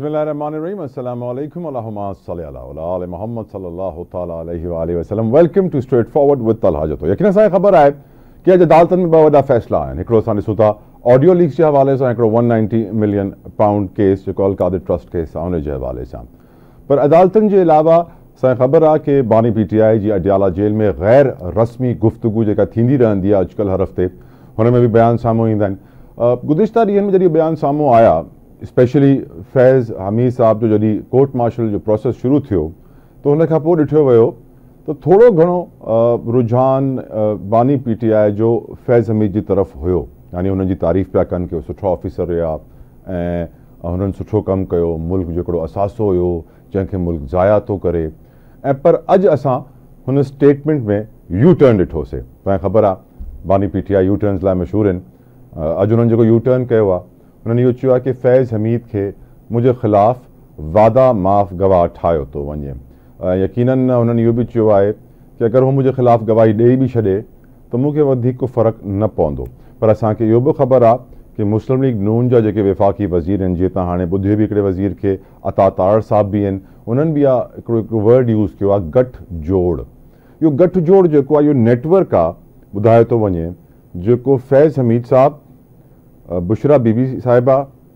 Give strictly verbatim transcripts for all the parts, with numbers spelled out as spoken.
Bismillahirrahmanirrahim. Assalamu alaikum wa rahmatullahi wa ala Muhammad sallallahu ta'ala alayhi wa alihi wa sallam. Welcome to Straightforward with Talha Jato. यकीन सां ख़बर आहे कि अॼु अदालतन में ॿ वॾा फ़ैसिला आहिनि। हिकिड़ो असां ॾिसूं था ऑडियो लीक्स जे हवाले सां, हिकिड़ो one ninety million pound case जेको अलकादिर ट्रस्ट केस आहे उन जे हवाले सां। पर अदालतनि जे अलावा असांखे ख़बर आहे कि बानी पी टी आई जी अडियाला जेल में गैर रस्मी गुफ्तगू जेका थींदी रहंदी आहे अॼुकल्ह हर हफ़्ते, हुन में बि बयान साम्हूं ईंदा आहिनि। गुज़िश्ता ॾींहंनि में जॾहिं बयान साम्हूं आया, स्पेशली फैज़ हमीद साहब जो जॾहिं कोर्ट मार्शल जो प्रोसेस शुरू थियो त हुन खां पोइ ॾिठो वियो त थोरो घणो रुझान बानी पी टी आई जो फैज़ हमीद जी तरफ़ हुयो, यानी हुननि जी तारीफ़ पिया कनि कि सुठो ऑफिसर हुया ऐं हुननि सुठो कमु कयो, मुल्क जो हिकिड़ो असासो हुयो जंहिंखे मुल्क ज़ाया थो करे। ऐं पर अॼु असां हुन स्टेटमेंट में यू टर्न ॾिठोसीं। तव्हांखे ख़बर आहे बानी P T I U turns लाइ मशहूरु आहिनि। अॼु हुननि जेको यू टर्न कयो आहे, हुननि इहो चयो आहे कि फैज़ हमीद खे मुंहिंजे ख़िलाफ़ु वादा माफ़ गवाह ठाहियो थो वञे। यकीनन हुननि इहो बि चयो आहे कि अगरि हू मुंहिंजे ख़िलाफ़ु गवाही ॾेई बि छॾे त मूंखे वधीक को फ़र्क़ु न पवंदो। पर असांखे इहो बि ख़बर आहे कि मुस्लिम लीग नून जा जेके वफ़ाक़ी वज़ीर आहिनि, जीअं तव्हां हाणे ॿुधियो बि हिकिड़े वज़ीर खे अता तार साहब बि आहिनि, उन्हनि बि इहा हिकिड़ो हिकिड़ो वर्ड यूज़ कयो आहे गठ जोड़। इहो गठ जोड़ जेको आहे इहो नेटवर्क आहे, ॿुधायो थो वञे, जेको फैज़ हमीद साहब, बुशरा बीबी साहिबा,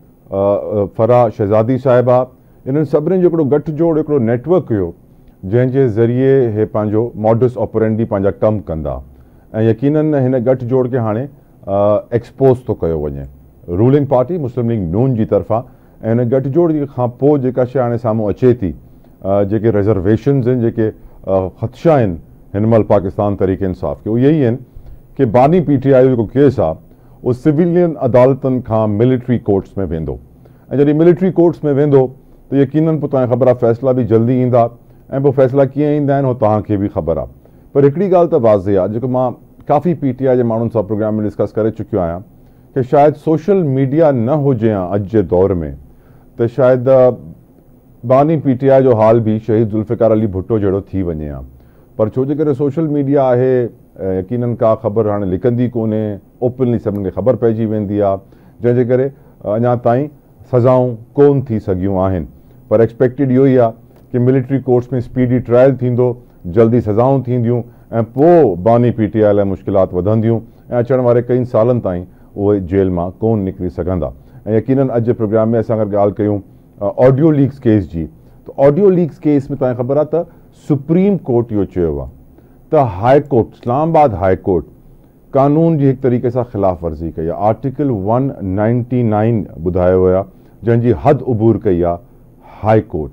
फराह शहज़ादी साहिबा, इन्हनि सभिनीनि जो हिकिड़ो गठ जोड़ हिकिड़ो नेटवर्क हुयो जंहिंजे ज़रिए हे पंहिंजो मॉडस ऑपरेंडी पंहिंजा कमु कंदा। ऐं यकीनन हिन गठ जोड़ खे हाणे एक्सपोज़ थो कयो वञे रूलिंग पार्टी मुस्लिम लीग नून जी तरफ़ां। ऐं हिन गठ जोड़ खां पोइ जेका शइ हाणे साम्हूं अचे थी, जेके रिज़र्वेशन्स आहिनि, जेके ख़दशा आहिनि हिन महिल पाकिस्तान तरीक़े इंसाफ़ खे, उहे इहे ई आहिनि कि बानी पी टी आई जो जेको केस आहे उहो सिविलियन अदालतनि खां मिलिट्री कोर्ट्स में वेंदो। ऐं जॾहिं मिलिट्री कोर्ट्स में वेंदो त यकीनन पोइ तव्हांखे ख़बर आहे फ़ैसिला बि जल्दी ईंदा। ऐं पोइ फ़ैसिला कीअं ईंदा आहिनि उहो तव्हांखे बि ख़बर आहे। पर हिकिड़ी ॻाल्हि त वाज़े आहे, जेको मां काफ़ी पी टी आई जे माण्हुनि सां प्रोग्राम में डिस्कस करे चुकियो आहियां, कि शायदि सोशल मीडिया न हुजे हा अॼु जे दौर में त शायदि बानी पी टी आई जो हाल बि शहीद ज़ुल्फ़िकार अली भुट्टो जहिड़ो थी वञे हा। पर छो जे करे सोशल मीडिया आहे, यकीनन का ख़बर हाणे लिकंदी कोन्हे, ओपनली सभिनी खे ख़बर पइजी वेंदी आहे, जंहिंजे करे अञा ताईं सज़ाऊं कोन थी सघियूं आहिनि। पर एक्सपेक्टेड इहो ई आहे कि मिलिट्री कोर्ट्स में स्पीडी ट्रायल थींदो, जल्दी सज़ाऊं थींदियूं ऐं पोइ बानी पी टी आई लाइ मुश्किलात वधंदियूं ऐं अचण वारे कई सालनि ताईं उहे जेल मां कोन निकिरी सघंदा। ऐं यकीनन अॼु जे प्रोग्राम में असां अगरि ॻाल्हि कयूं ऑडियो लीक्स केस जी, त ऑडियो लीक्स केस में तव्हांखे ख़बर आहे त सुप्रीम कोर्ट इहो चयो आहे त high court, Islamabad high court कानून जी हिकु तरीक़े सां ख़िलाफ़ वर्ज़ी कई आहे। आर्टिकल वन नाइंटी नाइन ॿुधायो हुया जंहिंजी हद उबूर कई आहे हाई कोर्ट,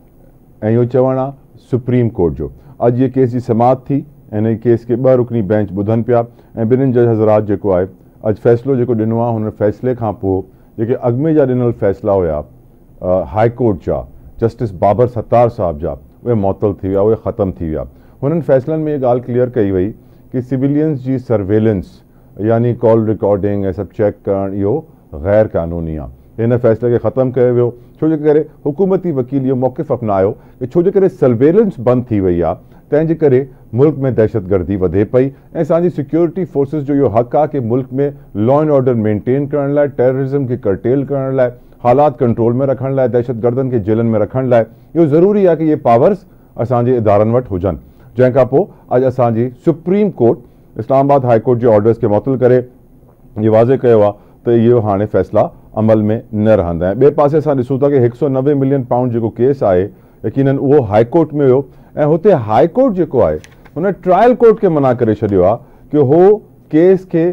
ऐं इहो चवणु आहे सुप्रीम कोर्ट जो। अॼु इहे केस जी समाअत थी ऐं हिन केस खे ॿ रुकनी बेंच ॿुधनि पिया ऐं ॿिन्हिनि जज हज़रात जेको आहे अॼु फ़ैसिलो जेको ॾिनो आहे, हुन फ़ैसिले खां पोइ जेके अॻु में जा ॾिनल फ़ैसिला हुया हाई कोर्ट जा जस्टिस बाबर सत्तार साहब जा, उहे मुअतल थी विया, उहे ख़तमु थी विया। हुननि फ़ैसिलनि में इहा ॻाल्हि क्लियर कई वई कि सिविलियंस जी सर्वेलेंस यानी कॉल रिकॉर्डिंग ऐं सभु चेक करणु इहो गैर क़ानूनी आहे। हिन फ़ैसिले खे ख़तमु कयो वियो छो जे करे हुकूमती वकील इहो मौक़िफ़ अपनायो कि छो जे करे सर्वेलेंस बंदि थी वई आहे, तंहिंजे करे मुल्क में दहशतगर्दी वधे पई ऐं असांजी सिक्योरिटी फोर्सिस जो इहो हक़ आहे कि मुल्क में लॉ एंड ऑर्डर मेंटेन करण लाइ, टेररिज़म खे कर्टेल करण लाइ, हालात कंट्रोल में रखण लाइ, दहशतगर्दनि खे जेलनि में रखण लाइ इहो ज़रूरी आहे कि इहे पावर्स असांजे इदारनि वटि हुजनि। जंहिंखां पोइ अॼु असांजी supreme court Islamabad high court जे ऑर्डर्स खे मुअतल करे इहो वाज़े कयो आहे त इहो हाणे फ़ैसिला अमल में न रहंदा। ऐं ॿिए पासे असां ॾिसूं था कि हिकु सौ नवे मिलियन पाउंड जेको केस आहे, यकीनन उहो हाई कोर्ट में हुयो ऐं हुते हाई कोर्ट जेको आहे हुन ट्रायल कोर्ट खे मना करे छॾियो आहे कि हो केस खे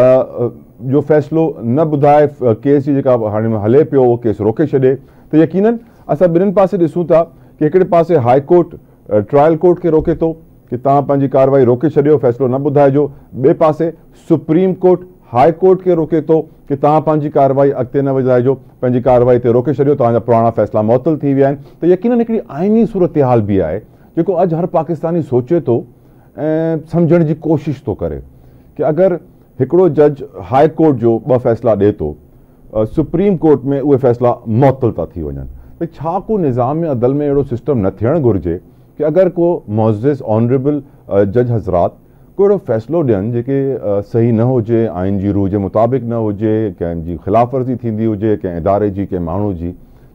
जो फ़ैसिलो न ॿुधाए, केस जी जेका हाणे हले पियो उहो केस रोके छॾे। त यकीनन असां ॿिन्हिनि पासे ॾिसूं था कि हिकिड़े पासे हाई कोर्ट ट्रायल कोर्ट खे रोके थो कि तव्हां पंहिंजी कार्रवाई रोके छॾियो, फ़ैसिलो न ॿुधाइजो। ॿिए पासे सुप्रीम कोर्ट हाई कोर्ट खे रोके थो कि तव्हां पंहिंजी कार्रवाई अॻिते न वधाइजो, पंहिंजी कार्रवाई ते रोके छॾियो, तव्हांजा पुराणा फ़ैसिला मुअतल थी विया आहिनि। त यकीनन हिकिड़ी आइनी सूरत हाल बि आहे जेको अॼु हर पाकिस्तानी सोचे थो ऐं सम्झण जी कोशिशि थो करे कि अगरि हिकिड़ो जज हाई कोर्ट जो ॿ फ़ैसिला ॾिए थो, सुप्रीम कोर्ट में उहे फ़ैसिला मुअतल था थी वञनि, त छा को निज़ाम अदल में अहिड़ो सिस्टम न थियणु घुरिजे कि अगरि को मुअज़्ज़िज़ ऑनरेबल जज हज़रात को अहिड़ो फ़ैसिलो ॾियनि जेके सही न हुजे, आइन जी रूह जे मुताबिक़ न हुजे, कंहिंजी ख़िलाफ़ वर्ज़ी थींदी हुजे कंहिं इदारे जी, कंहिं माण्हू जी,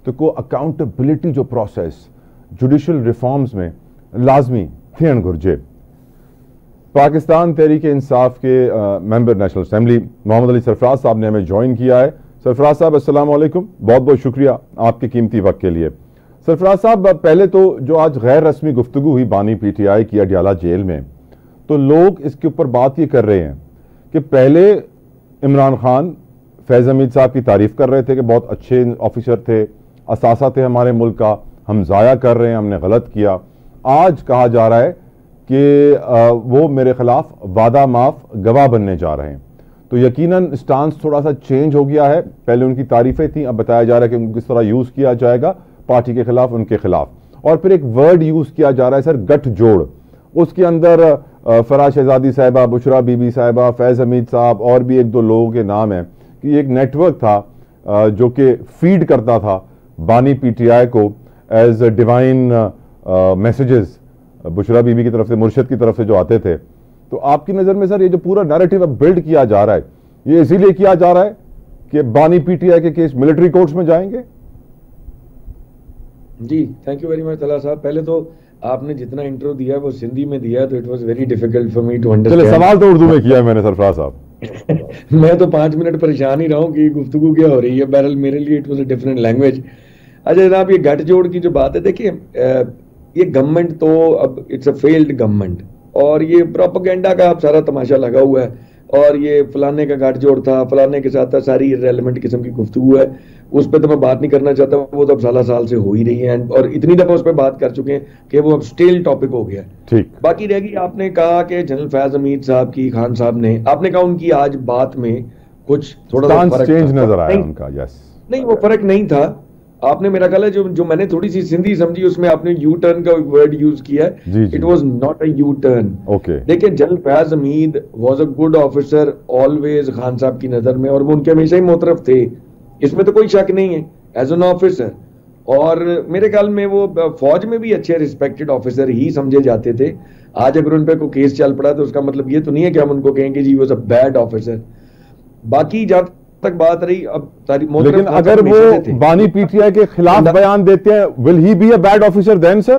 तो को अकाउंटेबिलिटी जो प्रोसेस जुडिशल रिफॉर्म्स में लाजमी थियन घुर्जे। पाकिस्तान तहरीक इंसाफ के member national assembly Mohammad Ali Sarfaraz साहब ने हमें ज्वाइन किया है। सरफराज साहब अस्सलाम वालेकुम, बहुत बहुत शुक्रिया आपके कीमती वक्त के लिए। सरफराज साहब, पहले तो जो आज गैर रस्मी गुफ्तगू हुई बानी पी टी आई की अडियाला जेल में, तो लोग इसके ऊपर बात ये कर रहे हैं कि पहले इमरान खान फैज़ हमीद साहब की तारीफ कर रहे थे कि बहुत अच्छे ऑफिसर थे, असासा थे हमारे मुल्क का, हम ज़ाया कर रहे हैं, हमने गलत किया। आज कहा जा रहा है कि वो मेरे खिलाफ वादा माफ गवाह बनने जा रहे हैं। तो यकीनन स्टांस थोड़ा सा चेंज हो गया है। पहले उनकी तारीफें थी, अब बताया जा रहा है कि उनको किस तरह यूज किया जाएगा पार्टी के खिलाफ, उनके खिलाफ। और फिर एक वर्ड यूज किया जा रहा है सर, गठजोड़। उसके अंदर फराज शहजादी साहिबा, बुशरा बीबी साहिबा, फैज़ हमीद साहब और भी एक दो लोगों के नाम है कि एक नेटवर्क था जो कि फीड करता था बानी पीटीआई को as divine messages Bushra Bibi की तरफ से, मुर्शद की तरफ से जो आते थे। तो आपकी नजर में सर ये जो पूरा नैरेटिव अब बिल्ड किया जा रहा है, ये इसीलिए किया जा रहा है कि बानी पीटीआई के केस मिलिट्री कोर्ट्स में जाएंगे? जी, thank you very much Talha साहब। पहले तो आपने जितना इंट्रो दिया है वो सिंधी में दिया है, तो it was very difficult for me to understand. चलिए, सवाल तो उर्दू में किया है मैंने सरफराज साहब। मैं तो पांच मिनट परेशान ही रहा हूँ कि गुफ्तगू क्या हो रही है। बहरहाल मेरे लिए it was a different language. अच्छा जनाब, ये गठजोड़ की जो बात है, देखिए ये गवर्नमेंट तो अब इट्स अ फेल्ड गवर्नमेंट, और ये प्रोपेगेंडा का अब सारा तमाशा लगा हुआ है, और ये फलाने का गठजोड़ था, फलाने के साथ था, सारी इररेलेवेंट किस्म की गुफ्तगू है। उस पर तो मैं बात नहीं करना चाहता, वो तो अब साल साल से हो ही रही है, और इतनी दफा उस पर बात कर चुके हैं कि वो अब स्टेल टॉपिक हो गया। ठीक, बाकी रहेगी, आपने कहा कि जनरल फैज हमीद साहब की, खान साहब ने, आपने कहा उनकी आज बात में कुछ थोड़ा सा फर्क चेंज नजर आया उनका। यस, नहीं, वो फर्क नहीं था। आपने, मेरा ख्याल है, जो जो मैंने थोड़ी सी सिंधी समझी उसमें आपने यू टर्न का वर्ड यूज किया है। It was not a U turn. Okay, देखिए general Faiz Hamid was a good officer always Khan साहब की नजर में, और वो उनके हमेशा ही मोतरफ थे, इसमें तो कोई शक नहीं है एज एन ऑफिसर। और मेरे ख्याल में वो फौज में भी अच्छे रिस्पेक्टेड ऑफिसर ही समझे जाते थे। आज अगर उन पर कोई केस चल पड़ा तो उसका मतलब ये तो नहीं है कि हम उनको कहेंगे जी वाज अ बैड ऑफिसर। बाकी जब तक बात रही, अब लेकिन अगर वो बानी पीटीआई के खिलाफ बयान देते हैं, will he be a bad officer then sir?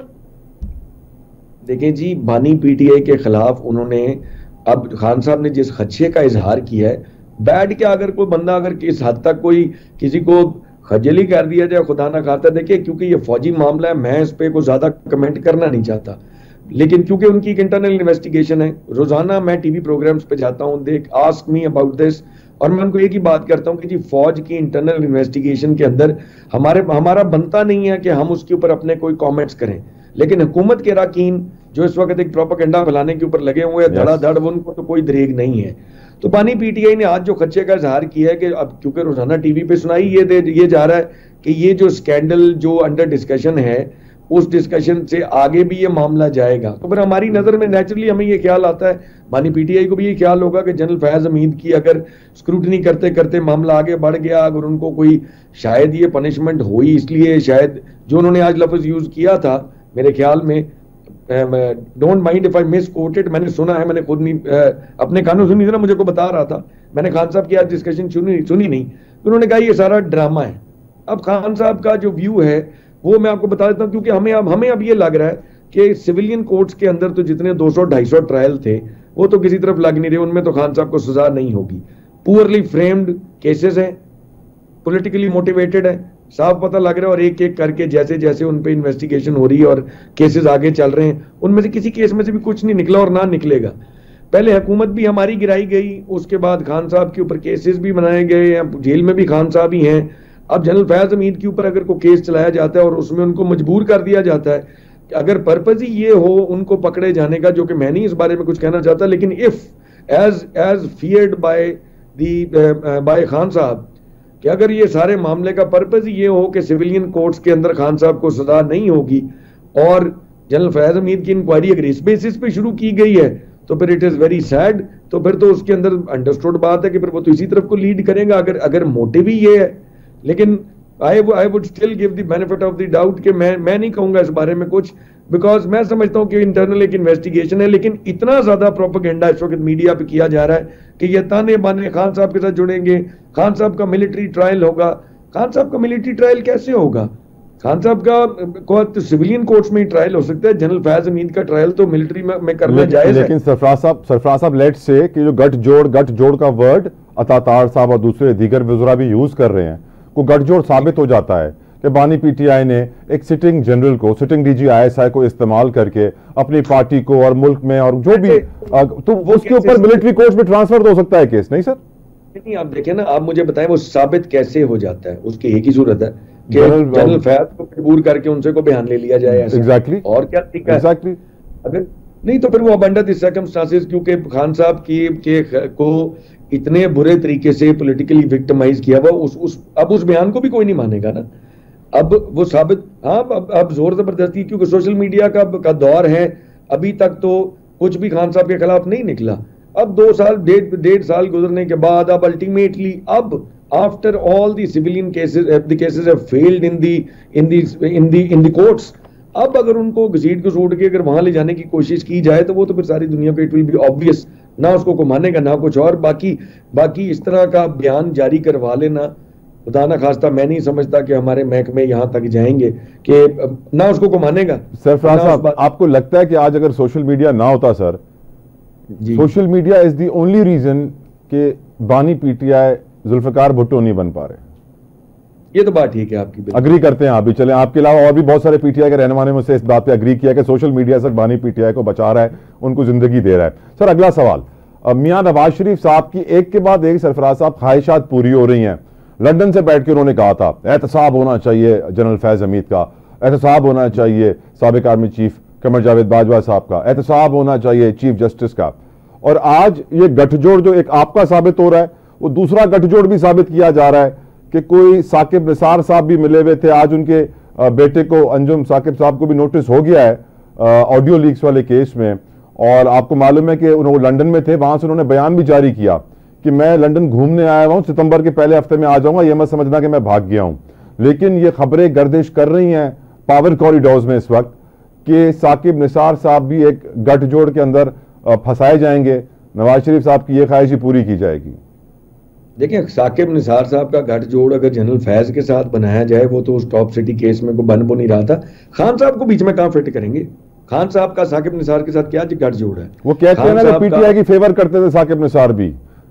देखें जी, बानी पीटीआई के खिलाफ उन्होंने, अब खान साहब ने जिस खदशे का इजहार किया है, बैड क्या, अगर कोई बंदा अगर इस हद तक कोई किसी को खजली कर दिया जाए, खुदा ना खाता, देखिए क्योंकि ये फौजी मामला है, मैं इस पे को ज्यादा कमेंट करना नहीं चाहता, लेकिन क्योंकि उनकी एक इंटरनल इन्वेस्टिगेशन है, रोजाना मैं टीवी प्रोग्राम्स पे जाता हूं, देख आस्क मी अबाउट दिस, और मैं उनको एक ही बात करता हूं कि जी फौज की इंटरनल इन्वेस्टिगेशन के अंदर हमारे हमारा बनता नहीं है कि हम उसके ऊपर अपने कोई कमेंट्स करें, लेकिन हुकूमत के अरकान जो इस वक्त एक प्रोपेगेंडा फैलाने के ऊपर लगे हुए हैं धड़ाधड़, उनको तो कोई दरेग नहीं है। तो बानी पीटीआई ने आज जो खदशे का इजहार किया है कि अब क्योंकि रोजाना टीवी पे सुनाई ये दे ये जा रहा है कि ये जो स्कैंडल जो अंडर डिस्कशन है, उस डिस्कशन से आगे भी ये मामला जाएगा, तो फिर हमारी नजर में नेचुरली हमें ये ख्याल आता है, बानी पीटीआई को भी ये ख्याल होगा कि जनरल फैज हमीद की अगर स्क्रूटनी करते करते मामला आगे बढ़ गया, अगर उनको कोई शायद ये पनिशमेंट हुई, इसलिए शायद जो उन्होंने आज लफ्ज यूज किया था, मेरे ख्याल में, don't mind if I misquoted, मैंने सुना है, मैंने खुद नहीं अपने कानों सुनी थी ना, मुझे को बता रहा था, मैंने खान साहब की आज डिस्कशन सुनी सुनी नहीं, तो उन्होंने कहा ये सारा ड्रामा है। अब खान साहब का जो व्यू है वो मैं आपको बता देता हूं, क्योंकि हमें अब हमें अब ये लग रहा है कि सिविलियन कोर्ट्स के अंदर तो जितने दो सौ ढाई सौ ट्रायल थे वो तो किसी तरफ लग नहीं रहे, उनमें तो खान साहब को सजा नहीं होगी। पुअरली फ्रेम्ड केसेस हैं, पॉलिटिकली मोटिवेटेड है, साफ पता लग रहा है, और एक एक करके जैसे जैसे उन पे इन्वेस्टिगेशन हो रही है और केसेस आगे चल रहे हैं, उनमें से किसी केस में से भी कुछ नहीं निकला और ना निकलेगा। पहले हुकूमत भी हमारी गिराई गई, उसके बाद खान साहब के ऊपर केसेस भी बनाए गए, जेल में भी खान साहब ही हैं। अब जनरल फैज हमीद के ऊपर अगर कोई केस चलाया जाता है और उसमें उनको मजबूर कर दिया जाता है, अगर पर्पज ही ये हो उनको पकड़े जाने का, जो कि मैं नहीं इस बारे में कुछ कहना चाहता, लेकिन if as as feared by the by Khan साहब, कि अगर ये सारे मामले का पर्पज ये हो कि सिविलियन कोर्ट्स के अंदर खान साहब को सजा नहीं होगी और जनरल फैज हमीद की इंक्वायरी अगर इस बेसिस पे शुरू की गई है, तो फिर इट इज वेरी सैड। तो फिर तो उसके अंदर अंडरस्टूड बात है कि फिर वो तो इसी तरफ को लीड करेगा, अगर अगर मोटिव ही ये है। लेकिन I I would still give the benefit of the doubt कि मैं मैं नहीं कहूंगा इस बारे में कुछ, बिकॉज मैं समझता हूं कि इंटरनल एक इन्वेस्टिगेशन है, लेकिन इतना ज्यादा प्रोपेगेंडा इस वक्त मीडिया पे किया जा रहा है कि ये ताने बाने खान साहब के साथ जुड़ेंगे, खान साहब का मिलिट्री ट्रायल होगा, खान साहब का मिलिट्री ट्रायल कैसे होगा? खान साहब का को तो सिविलियन कोर्ट्स में ही ट्रायल हो सकता है, जनरल फैज हमीद का ट्रायल तो मिलिट्री में, में करना लेकिन, जायज है। लेकिन सरफराज साहब सरफराज साहब लेट्स से कि जो गठजोड़ गठजोड़ का वर्ड अता तार साहब और दूसरे दीगर वज़रा भी यूज कर रहे हैं, को गठजोड़ साबित हो जाता है कि बानी पीटीआई ने एक सिटिंग जनरल को, सिटिंग डीजी आईएसआई को इस्तेमाल करके अपनी पार्टी को और मुल्क में और जो भी आ, तो उसके ऊपर मिलिट्री कोर्ट में ट्रांसफर तो हो सकता है केस, नहीं सर? नहीं, आप देखें ना, आप मुझे बताएं वो साबित कैसे हो जाता है? उसकी एक ही सूरत है कि जनरल फैज को मजबूर करके उनसे को बयान ले लिया जाए। एग्जैक्टली, और क्या तरीका है? एग्जैक्टली। अगर नहीं तो फिर वो अंडर दिस सर्कमस्टांसेस, क्योंकि खान साहब की के को इतने बुरे तरीके से पॉलिटिकली विक्टिमाइज किया हुआ, उस उस अब उस बयान को भी कोई नहीं मानेगा ना। अब वो साबित, हाँ अब, अब जोर जबरदस्ती, क्योंकि सोशल मीडिया का का दौर है, अभी तक तो कुछ भी खान साहब के खिलाफ नहीं निकला। अब दो साल डेढ़ डेढ़ साल गुजरने के बाद अब अल्टीमेटली अब after all the civilian cases the cases have failed in the in the in the in the courts, अब अगर उनको घसीट घसूट के अगर वहां ले जाने की कोशिश की जाए तो वो तो फिर सारी दुनिया पे इट विल बी ऑब्वियस, ना उसको को मानेगा ना कुछ और। बाकी बाकी इस तरह का बयान जारी करवा लेना, खुदा ना खास्ता, मैं नहीं समझता कि हमारे महकमे यहाँ तक जाएंगे कि ना उसको को मानेगा। सरफराज साहब, आपको लगता है कि आज अगर सोशल मीडिया ना होता sir, social media is the only reason कि बानी पीटीआई जुल्फिकार भुट्टो नहीं बन पा रहे? ये तो बात ठीक है आपकी, अग्री करते हैं आप भी? चले, आपके अलावा और भी बहुत सारे पीटीआई के रहनुमा ने मुझसे इस बात पे अग्री किया कि सोशल मीडिया सर बानी पीटीआई को बचा रहा है, उनको जिंदगी दे रहा है। सर अगला सवाल, मियां नवाज शरीफ साहब की एक के बाद एक सरफराज साहब ख्वाहिशात पूरी हो रही हैं। लंदन से बैठ के उन्होंने कहा था एहतसाब होना चाहिए जनरल फैज हमीद का, एहतसाब होना चाहिए साबिक आर्मी चीफ कमर जावेद बाजवा साहब का, एहतसाब होना चाहिए चीफ जस्टिस का, और आज ये गठजोड़ जो एक आपका साबित हो रहा है, वो दूसरा गठजोड़ भी साबित किया जा रहा है कि कोई साकिब निसार साहब भी मिले हुए थे। आज उनके बेटे को, अंजुम साकिब साहब को भी नोटिस हो गया है ऑडियो लीक्स वाले केस में, और आपको मालूम है कि उन्होंने लंदन में थे, वहां से उन्होंने बयान भी जारी किया कि मैं लंदन घूमने आया हूं, सितंबर के पहले हफ्ते में आ जाऊंगा, ये मत समझना कि मैं भाग गया हूं। लेकिन ये खबरें गर्दिश कर रही हैं पावर कॉरिडोर्स में इस वक्त कि साकिब निसार साहब भी एक गठजोड़ के अंदर फंसाए जाएंगे, नवाज शरीफ साहब की ये ख्वाहिश पूरी की जाएगी। देखिए, साकिब निसार साहब का गठजोड़ अगर जनरल फैज के साथ बनाया जाए, वो तो उस टॉप सिटी केस में को बन बो नहीं रहा था, खान साहब को बीच में कहां फिट करेंगे? खान साहब का साकिब निसार के साथ क्या गठजोड़ है? वो कहते हैं ना पीटीआई की फेवर करते थे साकिब निसार भी।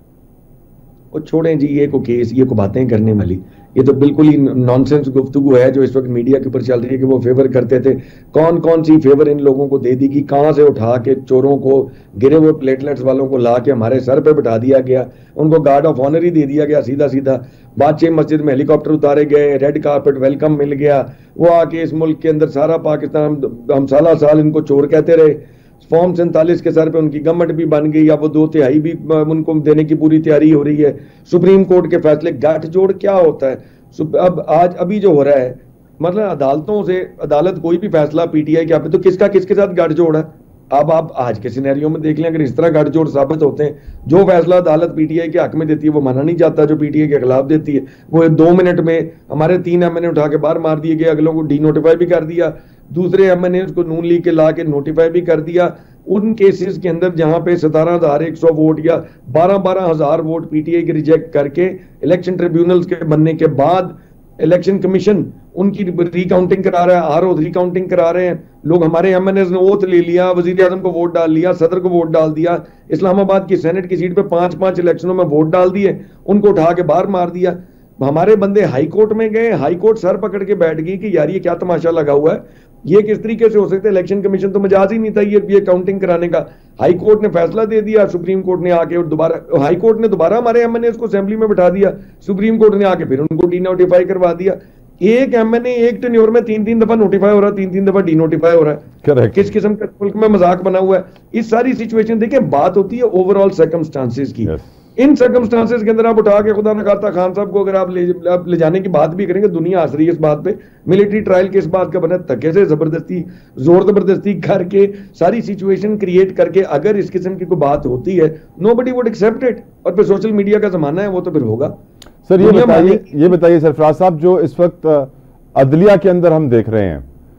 वो छोड़ें जी, ये को केस, ये को बातें करने वाली, ये तो बिल्कुल ही नॉनसेंस गुफ्तगू है जो इस वक्त मीडिया के ऊपर चल रही है कि वो फेवर करते थे। कौन कौन सी फेवर इन लोगों को दे दी कि कहां से उठा के चोरों को, गिरे हुए प्लेटलेट्स वालों को ला के हमारे सर पे बिठा दिया गया, उनको गार्ड ऑफ ऑनर ही दे दिया गया सीधा सीधा। बादशाह मस्जिद में हेलीकॉप्टर उतारे गए, रेड कारपेट वेलकम मिल गया, वो आके इस मुल्क के अंदर सारा पाकिस्तान, हम साला साल इनको चोर कहते रहे, फॉर्म सैंतालीस के सर पे उनकी गवर्नमेंट भी बन गई, या वो दो तिहाई भी उनको देने की पूरी तैयारी हो रही है। सुप्रीम कोर्ट के फैसले, गठजोड़ क्या होता है? अब आज अभी जो हो रहा है, मतलब अदालतों से, अदालत कोई भी फैसला पीटीआई के, तो किसका किसके साथ गठजोड़ है? अब आप आज के सिनेरियो में देख लें, अगर इस तरह गठजोड़ साबित होते हैं, जो फैसला अदालत पीटीआई के हक में देती है वो माना नहीं जाता, जो पीटीआई के खिलाफ देती है वो दो मिनट में हमारे तीन एमएनए उठा के बाहर मार दिए गए, अगलों को डी नोटिफाई भी कर दिया, दूसरे एमएनए उसको नून लीग के ला के नोटिफाई भी कर दिया। उन केसेस के अंदर जहां पे सतारह हजार एक सौ वोट या बारह बारह हजार वोट पीटीआई के रिजेक्ट करके इलेक्शन ट्रिब्यूनल्स के बनने के बाद इलेक्शन कमीशन उनकी रिकाउंटिंग करा रहा है, आरओ रिकाउंटिंग करा रहे हैं लोग, हमारे एमएनएस ने ओथ ले लिया, वजीर आजम को वोट डाल लिया, सदर को वोट डाल दिया, इस्लामाबाद की सेनेट की सीट पे पांच पांच इलेक्शनों में वोट डाल दिए, उनको उठा के बाहर मार दिया। हमारे बंदे हाई कोर्ट में गए, हाई कोर्ट सर पकड़ के बैठ गई कि यार ये क्या तमाशा लगा हुआ है, ये किस तरीके से हो सकता है? इलेक्शन कमीशन तो मजाज ही नहीं था ये ये काउंटिंग कराने का। हाई कोर्ट ने फैसला दे दिया, सुप्रीम कोर्ट ने आके और दोबारा, हाई कोर्ट ने दोबारा हमारे एमएनए को असेंबली में बिठा दिया, सुप्रीम कोर्ट ने आके फिर उनको डी नोटिफाई करवा दिया। एक एमएनए एक टेन्योर में तीन तीन दफा नोटिफाई हो रहा है, तीन तीन दफा डी नोटिफाई हो रहा है। Correct. किस किस्म का मुल्क में मजाक बना हुआ है? इस सारी सिचुएशन देखिए, बात होती है ओवरऑल सर्कमस्टांसेस की। yes. इन सर्कमस्टांसेस के अंदर आप उठा के, खुदा न खास्ता खान साहब को अगर आप ले, आप ले जाने की बात भी करेंगे, दुनिया हंस रही है इस बात पे, मिलिट्री ट्रायल के इस बात का बना धक्के से जबरदस्ती जोर जबरदस्ती करके सारी सिचुएशन क्रिएट करके अगर इस किस्म की कोई बात होती है, नोबडी वुड एक्सेप्ट इट। और फिर सोशल मीडिया का जमाना है, वो तो फिर होगा। सर ये बताइए ये बताइए सरफराज साहब, जो इस वक्त अदलिया के अंदर हम देख रहे हैं,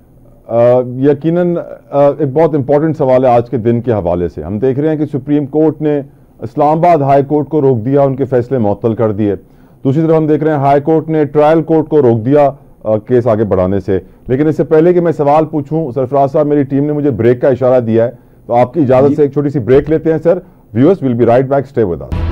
यकीनन एक बहुत इंपॉर्टेंट सवाल है आज के दिन के हवाले से। हम देख रहे हैं कि सुप्रीम कोर्ट ने इस्लामाबाद हाई कोर्ट को रोक दिया, उनके फैसले मुअत्तल कर दिए। दूसरी तरफ हम देख रहे हैं हाई कोर्ट ने ट्रायल कोर्ट को रोक दिया आ, केस आगे बढ़ाने से। लेकिन इससे पहले कि मैं सवाल पूछूं, सरफराज साहब मेरी टीम ने मुझे ब्रेक का इशारा दिया है, तो आपकी इजाजत से एक छोटी सी ब्रेक लेते हैं sir. Viewers will be right back, stay with us.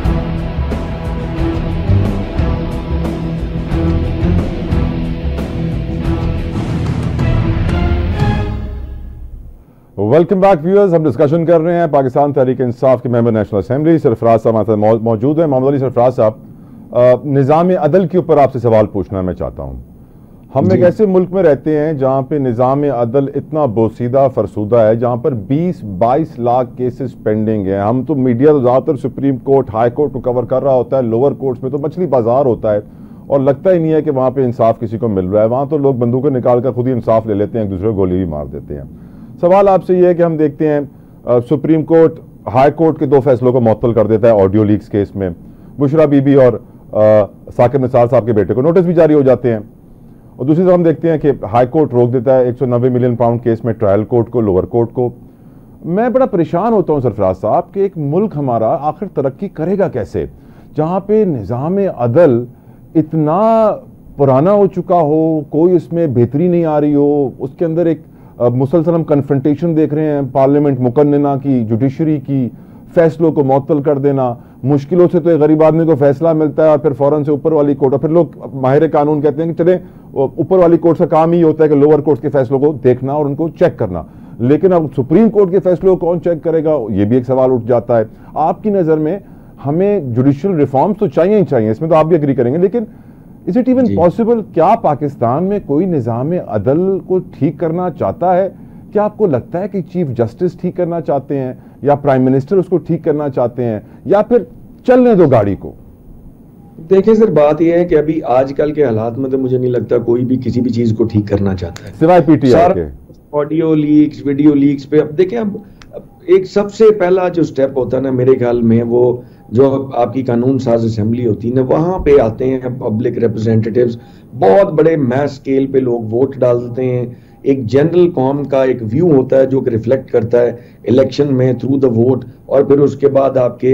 Welcome back viewers. हम डिस्कशन कर रहे हैं पाकिस्तान तहरीक इंसाफ के मेंबर नेशनल असेंबली सरफराज साहब हमारे साथ मौजूद है। मोहम्मद अली सरफराज साहब, निज़ाम अदल के ऊपर आपसे सवाल पूछना मैं चाहता हूँ। हम एक ऐसे मुल्क में रहते हैं जहाँ पे निज़ाम अदल इतना बोसीदा फरसूदा है, जहाँ पर बीस बाईस लाख केसेस पेंडिंग हैं। हम तो मीडिया तो ज़्यादातर सुप्रीम कोर्ट हाई कोर्ट को कवर कर रहा होता है, लोअर कोर्ट्स में तो मछली बाजार होता है और लगता ही नहीं है कि वहाँ पे इंसाफ किसी को मिल रहा है। वहाँ तो लोग बंदूकें निकाल कर खुद ही इंसाफ ले लेते हैं, एक दूसरे को गोली भी मार देते हैं। सवाल आपसे ये है कि हम देखते हैं सुप्रीम कोर्ट हाई कोर्ट के दो फैसलों को मुअत्तल कर देता है ऑडियो लीक्स केस में। बुशरा बीबी और आ, साकिब निसार साहब के बेटे को नोटिस भी जारी हो जाते हैं। और दूसरी तरफ हम देखते हैं कि हाई कोर्ट रोक देता है एक सौ नब्बे मिलियन पाउंड केस में ट्रायल कोर्ट को, लोअर कोर्ट को। मैं बड़ा परेशान होता हूँ सरफराज साहब कि एक मुल्क हमारा आखिर तरक्की करेगा कैसे जहाँ पे निज़ाम अदल इतना पुराना हो चुका हो, कोई इसमें बेहतरी नहीं आ रही हो। उसके अंदर एक मुसलसल हम कन्फ्रंटेशन देख रहे हैं, पार्लियामेंट मुकन्नना की, जुडिशरी की, फैसलों को मुअत्तल कर देना। मुश्किलों से तो एक गरीब आदमी को फैसला मिलता है और फिर फौरन से ऊपर वाली कोर्ट, और फिर लोग माहिर कानून कहते हैं कि चले ऊपर वाली कोर्ट का काम ही होता है कि लोअर कोर्ट के फैसलों को देखना और उनको चेक करना। लेकिन अब सुप्रीम कोर्ट के फैसलों को कौन चेक करेगा, ये भी एक सवाल उठ जाता है। आपकी नज़र में हमें जुडिशियल रिफॉर्म्स तो चाहिए ही चाहिए, इसमें तो आप भी एग्री करेंगे, लेकिन इज इट इवन पॉसिबल, क्या पाकिस्तान में कोई निज़ाम अदल को ठीक करना चाहता है? क्या आपको लगता है कि चीफ जस्टिस ठीक करना चाहते हैं या प्राइम मिनिस्टर उसको ठीक करना चाहते हैं, या फिर चलने दो गाड़ी को? देखिए सर, बात यह है कि अभी आजकल के हालात में तो मुझे नहीं लगता कोई भी किसी भी चीज को ठीक करना चाहता है, सिवाय पीटीआई के। ऑडियो लीक्स, वीडियो लीक्स पे अब देखें, अब एक सबसे पहला जो स्टेप होता है ना मेरे ख्याल में, वो जो आपकी कानून साज असेंबली होती है ना, वहां पे आते हैं पब्लिक रिप्रेजेंटेटिव्स, बहुत बड़े मैस स्केल पे लोग वोट डालते हैं। एक जनरल कॉम का एक व्यू होता है जो कि रिफ्लेक्ट करता है इलेक्शन में थ्रू द वोट, और फिर उसके बाद आपके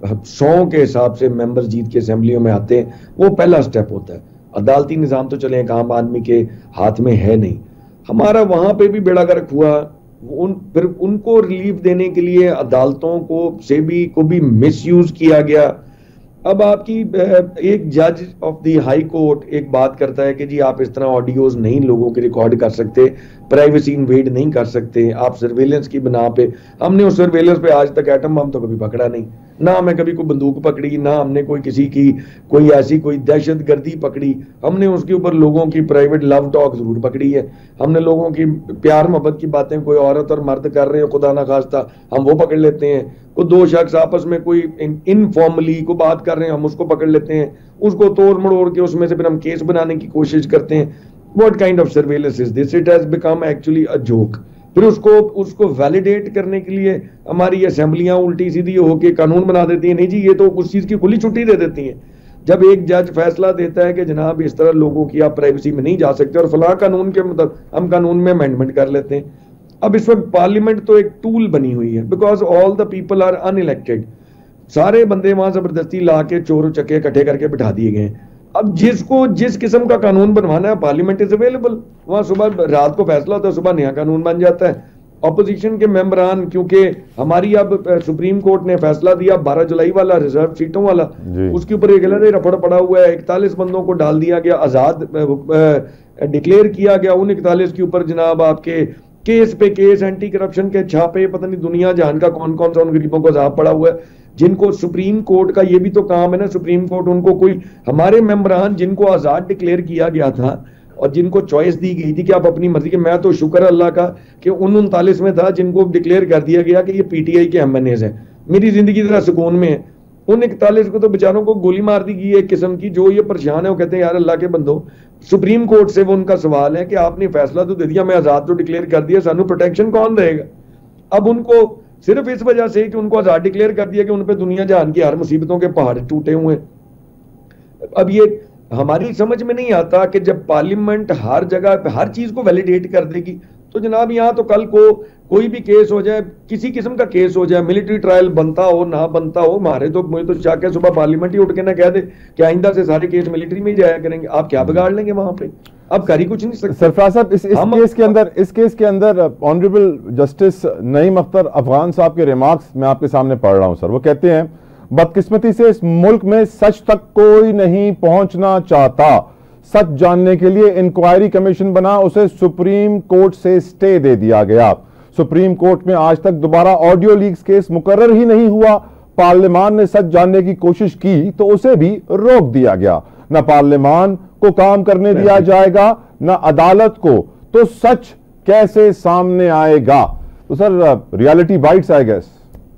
सौ के हिसाब से मेंबर्स जीत के असेंबलियों में आते हैं। वो पहला स्टेप होता है। अदालती निज़ाम तो चले एक आम आदमी के हाथ में है नहीं, हमारा वहां पे भी बेड़ा गर्क हुआ। उन फिर उनको रिलीफ देने के लिए अदालतों को से भी को भी मिसयूज किया गया। अब आपकी एक जज ऑफ द हाई कोर्ट एक बात करता है कि जी आप इस तरह ऑडियोज नहीं लोगों के रिकॉर्ड कर सकते, प्राइवेसी इन्वेड नहीं कर सकते, आप सर्वेलेंस की बिना पे। हमने उस सर्वेलेंस पे आज तक एटम बम तो कभी पकड़ा नहीं, ना हमें कभी कोई बंदूक पकड़ी, ना हमने कोई किसी की कोई ऐसी कोई दहशत गर्दी पकड़ी। हमने उसके ऊपर लोगों की प्राइवेट लव टॉक जरूर पकड़ी है, हमने लोगों की प्यार मोहब्बत की बातें कोई औरत और मर्द कर रहे हो खुदा ना खास्ता, हम वो पकड़ लेते हैं। कोई दो शख्स आपस में कोई इनफॉर्मली को बात कर रहे हैं, हम उसको पकड़ लेते हैं, उसको तोड़ मड़ोड़ के उसमें से फिर हम केस बनाने की कोशिश करते हैं। What kind of surveillance is this? It has become actually a joke. फिर उसको उसको वैलिडेट करने के लिए हमारी असेंबलियां उल्टी सीधी होके कानून बना देती हैं। नहीं जी, ये तो उस चीज की खुली छुट्टी दे देती हैं। जब एक जज फैसला देता है कि जनाब इस तरह लोगों की आप प्राइवेसी में नहीं जा सकते और फलां कानून के मतलब हम कानून में अमेंडमेंट कर लेते हैं। अब इस वक्त पार्लियामेंट तो एक टूल बनी हुई है, because all the people are unelected. सारे बंदे वहां जबरदस्ती ला के चोर चक्के इकट्ठे करके बिठा दिए गए। अब जिसको जिस किस्म का कानून बनवाना है, पार्लियामेंट इज अवेलेबल, वहां सुबह रात को फैसला होता है, सुबह नया कानून बन जाता है। ऑपोजिशन के मेंबरान, क्योंकि हमारी अब सुप्रीम कोर्ट ने फैसला दिया बारह जुलाई वाला रिजर्व सीटों वाला, उसके ऊपर एक रफड़ पड़ा हुआ है, इकतालीस बंदों को डाल दिया गया, आजाद डिक्लेयर किया गया। उन इकतालीस के ऊपर जनाब आपके केस पे केस, एंटी करप्शन के छापे, पता नहीं दुनिया जहान का कौन कौन सा उन गरीबों को अजाब पड़ा हुआ है, जिनको सुप्रीम कोर्ट का ये भी तो काम है ना, सुप्रीम कोर्ट उनको कोई हमारे मेंबरान जिनको आजाद डिक्लेयर किया गया था और जिनको चॉइस दी गई थी कि आप अपनी मर्जी के, मैं तो शुक्र अल्लाह का कि उन उनतालीस में था जिनको डिक्लेयर कर दिया गया कि ये पीटीआई के एमएनएज हैं, मेरी जिंदगी जरा सुकून में है। उन इकतालीस को तो बेचारों को गोली मार दी गई एक किस्म की, जो ये परेशान है वो कहते हैं यार अल्लाह के बंदो, सुप्रीम कोर्ट से वो उनका सवाल है कि आपने फैसला तो दे दिया, मैं आजाद तो डिक्लेयर कर दिया, सानू प्रोटेक्शन कौन देगा? अब उनको सिर्फ इस वजह से कि उनको आजाद डिक्लेयर कर दिया कि उन पे दुनिया जहान की हर मुसीबतों के पहाड़ टूटे हुए। अब ये हमारी समझ में नहीं आता कि जब पार्लियामेंट हर जगह पे हर चीज को वैलिडेट कर देगी तो जनाब यहाँ तो कल को कोई भी केस हो जाए, किसी किस्म का केस हो जाए, मिलिट्री ट्रायल बनता हो ना बनता हो, हमारे तो मुझे तो शक है सुबह पार्लियामेंट ही उठ के ना कह दे कि आइंदा से सारे केस मिलिट्री में ही जाया करेंगे। आप क्या बिगाड़ लेंगे वहां पे? अब कर ही कुछ नहीं सकते। सरफराज साहब, इस, इस केस के अंदर इस केस के अंदर ऑनरेबल जस्टिस नईम अख्तर अफगान साहब के रिमार्क्स मैं आपके सामने पढ़ रहा हूं सर। वो कहते हैं, बदकिस्मती से इस मुल्क में सच तक कोई नहीं पहुंचना चाहता। सच जानने के लिए इंक्वायरी कमीशन बना, उसे सुप्रीम कोर्ट से स्टे दे दिया गया। सुप्रीम कोर्ट में आज तक दोबारा ऑडियो लीक्स केस मुकर्रर ही नहीं हुआ। पार्लियामान ने सच जानने की कोशिश की तो उसे भी रोक दिया गया। न पार्लियामान को काम करने दिया जाएगा न अदालत को, तो सच कैसे सामने आएगा? तो sir reality bites I guess.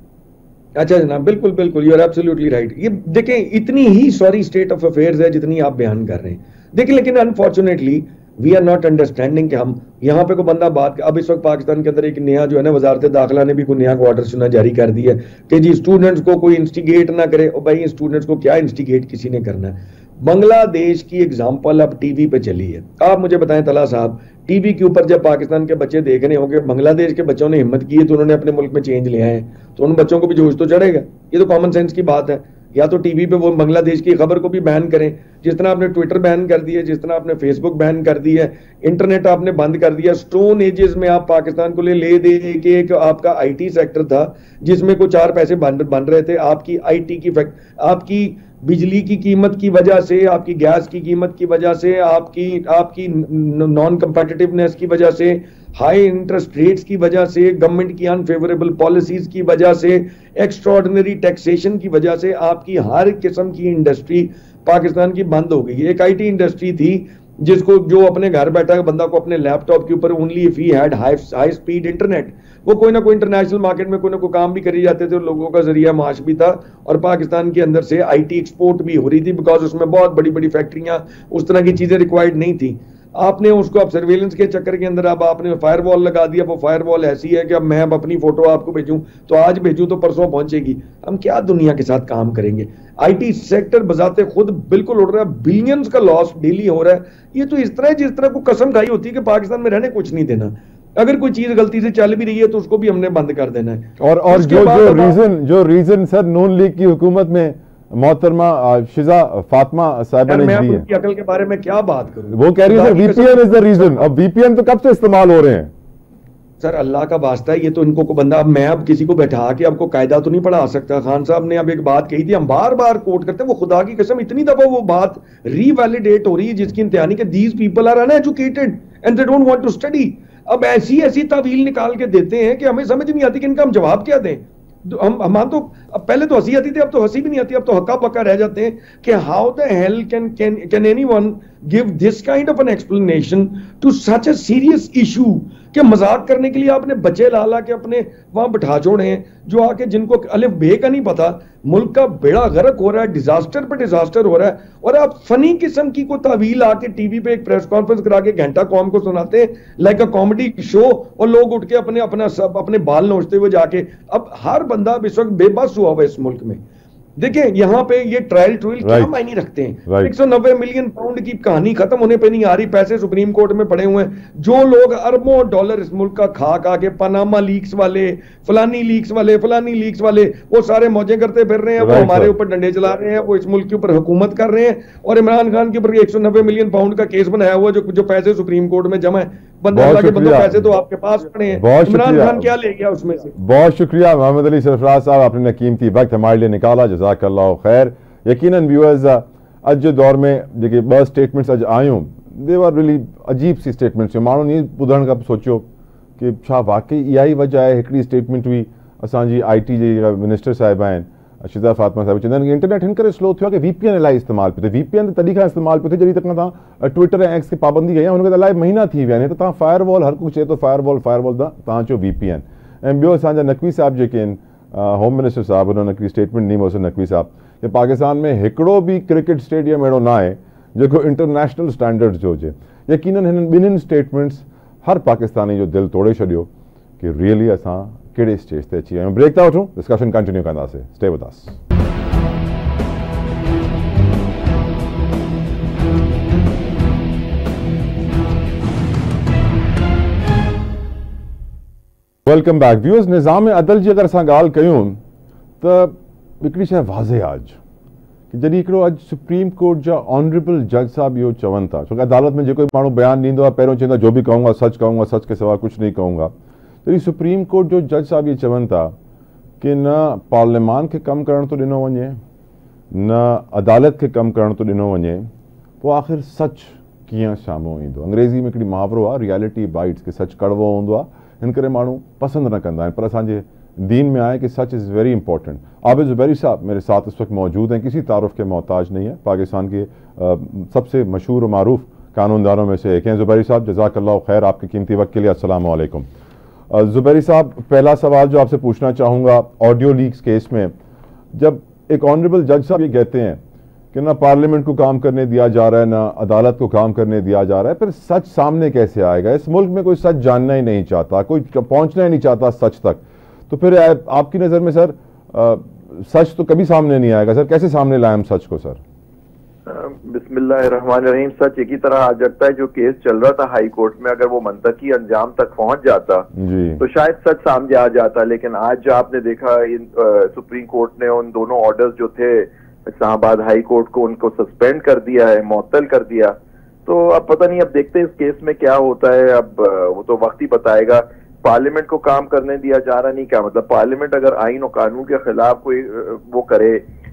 अच्छा जनाब, बिल्कुल बिल्कुल, यू आर एब्सोल्युटली राइट। ये देखें, इतनी ही सॉरी स्टेट ऑफ अफेयर्स है जितनी आप बयान कर रहे हैं। देखिए, लेकिन unfortunately we are not understanding कि हम यहाँ पे को बंदा बात, अब इस वक्त पाकिस्तान के अंदर एक नया जो है ना, वजारत दाखिला ने भी कोई नया ऑर्डर सुना जारी कर दिया है कि जी स्टूडेंट्स को कोई इंस्टिगेट ना करे। और भाई स्टूडेंट्स को क्या इंस्टिगेट किसी ने करना है? बांग्लादेश की एग्जांपल अब टीवी पे चली है। आप मुझे बताएं तला साहब, टीवी के ऊपर जब पाकिस्तान के बच्चे देख रहे होंगे बांग्लादेश के बच्चों ने हिम्मत की है तो उन्होंने अपने मुल्क में चेंज ले आए, तो उन बच्चों को भी जोश तो चढ़ेगा। ये तो कॉमन सेंस की बात है। या तो टीवी पे वो बांग्लादेश की खबर को भी बैन करें, जिस तरह आपने ट्विटर बैन कर दिया, जिस तरह आपने फेसबुक बैन कर दिया, इंटरनेट आपने बंद कर दिया। स्टोन एजेस में आप पाकिस्तान को ले ले दे के एक आपका आईटी सेक्टर था जिसमें को चार पैसे बन बन रहे थे। आपकी आईटी की फैक्ट, आपकी बिजली की कीमत की वजह से, आपकी गैस की कीमत की वजह से, आपकी आपकी नॉन कंपेटिटिवनेस की वजह से, हाई इंटरेस्ट रेट्स की वजह से, गवर्नमेंट की अनफेवरेबल पॉलिसीज की वजह से, एक्स्ट्राऑर्डिनरी टैक्सेशन की वजह से आपकी हर किस्म की इंडस्ट्री पाकिस्तान की बंद हो गई। एक आईटी इंडस्ट्री थी जिसको जो अपने घर बैठा बंदा को अपने लैपटॉप के ऊपर only if he had high high speed internet, वो कोई ना कोई इंटरनेशनल मार्केट में कोई ना कोई काम भी करी जाते थे और लोगों का जरिया माश भी था। और पाकिस्तान के अंदर से आईटी एक्सपोर्ट भी हो रही थी बिकॉज उसमें बहुत बड़ी बड़ी फैक्ट्रियां, उस तरह की चीजें रिक्वायर्ड नहीं थी। आपने उसको अब सर्वेलेंस के चक्कर के अंदर अब आपने फायरवॉल लगा दिया। वो फायरवॉल ऐसी है कि अब मैं अब अपनी फोटो आपको भेजूं तो आज भेजूं तो परसों पहुंचेगी। हम क्या दुनिया के साथ काम करेंगे? आईटी सेक्टर बजाते खुद बिल्कुल उड़ रहा है, बिलियंस का लॉस डेली हो रहा है। ये तो इस तरह जिस तरह को कसम खाई होती है कि पाकिस्तान में रहने कुछ नहीं देना। अगर कोई चीज गलती से चल भी रही है तो उसको भी हमने बंद कर देना है। और और जो जो रीजन जो रीजन सर नून लीग की हुकूमत में मोहतरमा शिजा फातिमा साहिबा ने दी है, अकल के बारे में क्या बात करूं? वो कह रही है वीपीएन इज द रीजन। अब वीपीएन तो कब से इस्तेमाल हो रहे हैं सर? अल्लाह का वास्ता है, ये तो इनको को बंदा, अब मैं अब किसी को बैठा के आपको कायदा तो नहीं पढ़ा सकता। खान साहब ने अब एक बात कही थी, हम बार बार कोट करते हैं, वो खुदा की कसम इतनी दफा वो बात रीवैलिडेट हो रही है जिसकी इंतहानी के these people are uneducated and they don't want to study. अब ऐसी ऐसी तावील निकाल के देते हैं कि हमें समझ नहीं आती कि इनका हम जवाब क्या दें। हम हम तो अब पहले तो हंसी आती थी, अब तो हंसी भी नहीं आती, अब तो हक्का पक्का रह जाते हैं कि how the hell can can can anyone give this kind of an explanation to such a serious issue कि मजाक करने के लिए आपने बच्चे ला ला के अपने वहां बिठा छोड़े हैं जो आके जिनको अलिफ बे का नहीं पता। मुल्क का बेड़ा गर्क हो रहा है, डिजास्टर पर डिजास्टर हो रहा है, और आप फनी किस्म की को तावील आके टीवी पे एक प्रेस कॉन्फ्रेंस करा के घंटा कौम को सुनाते हैं लाइक अ कॉमेडी शो, और लोग उठ के अपने अपना सब अपने बाल नोचते हुए जाके। अब हर बंदा इस वक्त बेबस हुआ हुआ इस मुल्क में। देखिए यहाँ पे ये ट्रायल ट्रायल क्या मायने रखते हैं? एक सौ नब्बे मिलियन पाउंड की कहानी खत्म होने पे नहीं आ रही, पैसे सुप्रीम कोर्ट में पड़े हुए हैं। जो लोग अरबों डॉलर इस मुल्क का खा खा के, पनामा लीक्स वाले, फलानी लीक्स वाले, फलानी लीक्स वाले, वो सारे मौजे करते फिर रहे हैं, वो हमारे ऊपर डंडे चला रहे हैं, वो इस मुल्क के ऊपर हुकूमत कर रहे हैं। और इमरान खान के ऊपर एक सौ नब्बे मिलियन पाउंड का केस बनाया हुआ जो जो पैसे सुप्रीम कोर्ट में जमा है। बंदे के बंदों पैसे तो आपके पास पड़े हैं, इमरान खान क्या ले गया उसमें से? बहुत शुक्रिया मोहम्मद अली सरफराज साहब, आपने कीमती वक्त हमारे लिए निकाला, जज़ाकल्लाह खैर। यकीनन व्यूअर्स अज जे दौर में जेके ॿ स्टेटमेंट्स अॼु आयूं दे वर रियली अजीब सी स्टेटमेंट्स। माण्हुनि इहे ॿुधण खां सोचियो कि छा वाकई इहा ई वजह आहे? हिकिड़ी स्टेटमेंट हुई असांजी आई टी जी मिनिस्टर साहिबा आहिनि शिजा फातिमा साहिब, चवंदा आहिनि कि इंटरनेट हिन करे स्लो थियो आहे कि वीपीएन इलाही इस्तेमालु पियो थिए। वीपीएन तॾहिं खां इस्तेमालु पियो थिए जॾहिं तक तव्हां ट्विटर ऐं एक्स खे पाबंदी कई आहे, हुनखे त इलाही महीना थी विया आहिनि। त तव्हां फायरवॉल, हर कोई चए थो फायरवॉल फायरवॉल, त तव्हां चयो वीपीएन। ऐं ॿियो असांजा नक़वी साहिब जेके आहिनि होम मिनिस्टर साहिब, हुननि हिकिड़ी स्टेटमेंट ॾिनी मोहसिन नक़वी साहिब कि पाकिस्तान में हिकिड़ो बि क्रिकेट स्टेडियम अहिड़ो न आहे जेको इंटरनेशनल स्टैंडर्ड्स जो हुजे। यकीनन हिननि ॿिन्हिनि स्टेटमेंट्स हर पाकिस्तानी जो दिलि तोड़े छॾियो कि रियली असां कहिड़े स्टेज ते अची विया आहियूं। ब्रेक था वठूं, डिस्कशन कंटिन्यू कंदासीं। Stay with us. Welcome back viewers. निज़ाम अदल जी अगर असां ॻाल्हि कयूं त हिकिड़ी शइ वाज़े आज कि जॾहिं हिकिड़ो अॼु सुप्रीम कोर्ट जा ऑनरेबल जज साहब इहो चवनि था, छोकी अदालत में जेको माण्हू बयानु ॾींदो आहे पहिरियों चवंदो आहे जो बि कहूंगा सच कहूंगा, सच के सिवा कुछ नहीं कहूंगा। जॾहिं सुप्रीम कोर्ट जो जज साहब ये चवनि था कि न पार्लियामान खे कमु करण थो ॾिनो वञे, न अदालत खे कमु करण थो ॾिनो वञे, पोइ आख़िर सच कीअं साम्हूं ईंदो। अंग्रेज़ी में हिकिड़ी मुहावरो आहे रियलिटी बाइट्स, कि सच कड़वो हूंदो आहे, हिन करे माण्हू पसंदि न कंदा आहिनि, पर असांजे दीन में आए कि such is very important. Abid Zubairi साहब मेरे साथ इस वक्त मौजूद हैं, किसी तारुफ के मोहताज नहीं है, पाकिस्तान के आ, सबसे मशहूर और मारूफ कानूनदानों में से एक हैं। ज़ुबैरी साहब जज़ाकल्लाह खैर आपके कीमती वक्त के लिए। अस्सलाम वालेकुम। ज़ुबैरी साहब, पहला सवाल जो आपसे पूछना चाहूँगा, ऑडियो लीक्स केस में जब एक ऑनरेबल जज साहब ये कहते हैं कि ना पार्लियामेंट को काम करने दिया जा रहा है, ना अदालत को काम करने दिया जा रहा है, फिर सच सामने कैसे आएगा? इस मुल्क में कोई सच जानना ही नहीं चाहता, कोई पहुंचना ही नहीं चाहता सच तक, तो फिर आपकी नज़र में सर आ, सच तो कभी सामने नहीं आएगा। सर कैसे सामने लाएं हम सच को? सर बिस्मिल्लाहिर्रहमानिर्रहीम। सच एक ही तरह आ जाता है। जो केस चल रहा था हाई कोर्ट में, अगर वो मंतकी अंजाम तक पहुंच जाता जी तो शायद सच सामने आ जाता, लेकिन आज जो आपने देखा इन सुप्रीम कोर्ट ने उन दोनों ऑर्डर्स जो थे इस्लामाबाद हाई कोर्ट को, उनको सस्पेंड कर दिया है, मुअत्तल कर दिया। तो अब पता नहीं, अब देखते हैं इस केस में क्या होता है। अब वो तो वक्त ही बताएगा। पार्लियामेंट को काम करने दिया जा रहा नहीं, क्या मतलब? पार्लियामेंट अगर आइन और कानून के खिलाफ कोई वो करे,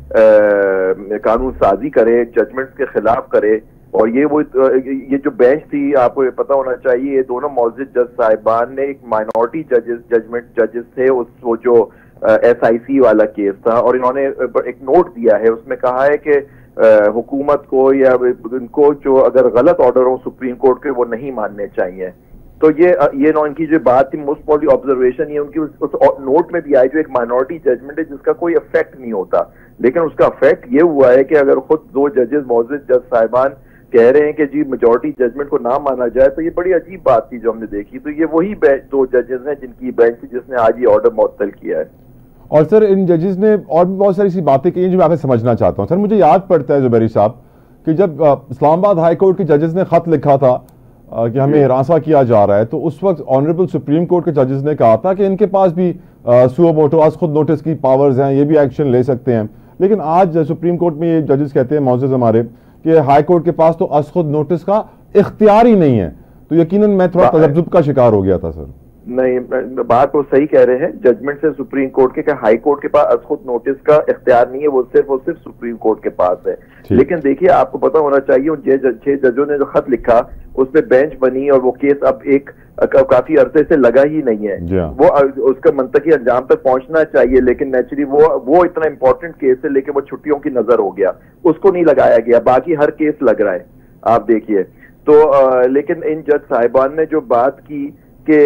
कानून साजी करे, जजमेंट्स के खिलाफ करे, और ये वो ये जो बेंच थी, आपको ये पता होना चाहिए, ये दोनों मौजूद जज साहिबान ने एक माइनॉरिटी जजेस जजमेंट जजेस थे उस वो जो एस आई सी वाला केस था, और इन्होंने एक नोट दिया है, उसमें कहा है कि हुकूमत को या इनको जो अगर गलत ऑर्डर हो सुप्रीम कोर्ट के, वो नहीं मानने चाहिए। तो ये ये इनकी जो बात थी, मोस्ट प्रॉब्ली ऑब्जर्वेशन ये उनकी उस, उस नोट में भी आई, जो एक माइनॉरिटी जजमेंट है जिसका कोई इफेक्ट नहीं होता, लेकिन उसका इफेक्ट ये हुआ है कि अगर खुद दो जजेस मौजूद जज साहिबान कह रहे हैं कि जी मेजॉरिटी जजमेंट को ना माना जाए, तो ये बड़ी अजीब बात थी जो हमने देखी। तो ये वही दो जजेस हैं जिनकी बेंच थी जिसने आज ये ऑर्डर मुअत्तल किया है। और सर इन जजेस ने और भी बहुत सारी सी बातें की जो मैं आपसे समझना चाहता हूँ। सर मुझे याद पड़ता है ज़ुबैरी साहब कि जब इस्लामाबाद हाई कोर्ट के जजेस ने खत लिखा था कि हमें हिरासा किया जा रहा है, तो उस वक्त ऑनरेबल सुप्रीम कोर्ट के जजेस ने कहा था कि इनके पास भी सुओ मोटो आज खुद नोटिस की पावर्स हैं, ये भी एक्शन ले सकते हैं। लेकिन आज सुप्रीम कोर्ट में ये जजेस कहते हैं मौजूद हमारे कि हाई कोर्ट के पास तो आज खुद नोटिस का इख्तियार ही नहीं है। तो यकीनन मैं थोड़ा तजब्जुब का शिकार हो गया था। सर नहीं, बात वो सही कह रहे हैं। जजमेंट से सुप्रीम कोर्ट के क्या हाई कोर्ट के पास खुद नोटिस का इख्तियार नहीं है, वो सिर्फ और सिर्फ सुप्रीम कोर्ट के पास है। लेकिन देखिए, आपको पता होना चाहिए उन छह जजों ने जो खत लिखा उसमें बेंच बनी, और वो केस अब एक काफी अरसे से लगा ही नहीं है। वो उसका मंतकी अंजाम तक पहुंचना चाहिए, लेकिन नेचुरली वो वो इतना इंपॉर्टेंट केस है, लेकिन वो छुट्टियों की नजर हो गया, उसको नहीं लगाया गया। बाकी हर केस लग रहा है, आप देखिए। तो आ, लेकिन इन जज साहिबान ने जो बात की कि